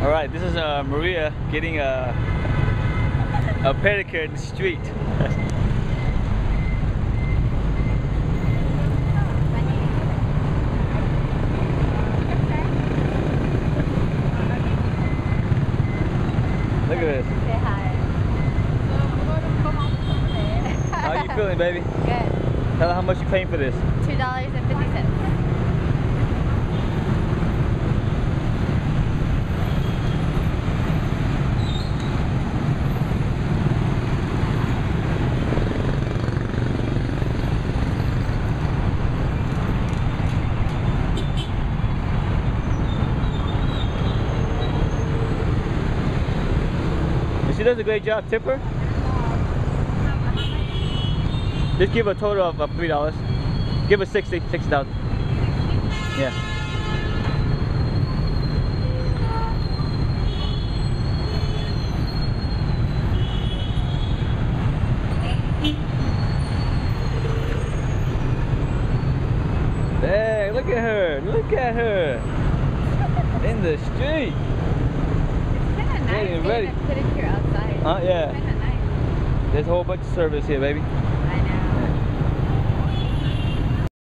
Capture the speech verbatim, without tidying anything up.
All right, this is uh, Maria getting a a pedicure in the street. Look at this. Say hi. How are you feeling, baby? Good. Tell her how much you're paying for this. Two dollars and fifty cents. She does a great job. Tip her. Just give her a total of uh, three dollars. Give her sixty, sixty thousand. Yeah. Hey, look at her! Look at her! In the street. It's kind of nice Getting getting ready. a pedicure outside. Uh, yeah. It's kind of nice. There's a whole bunch of service here, baby.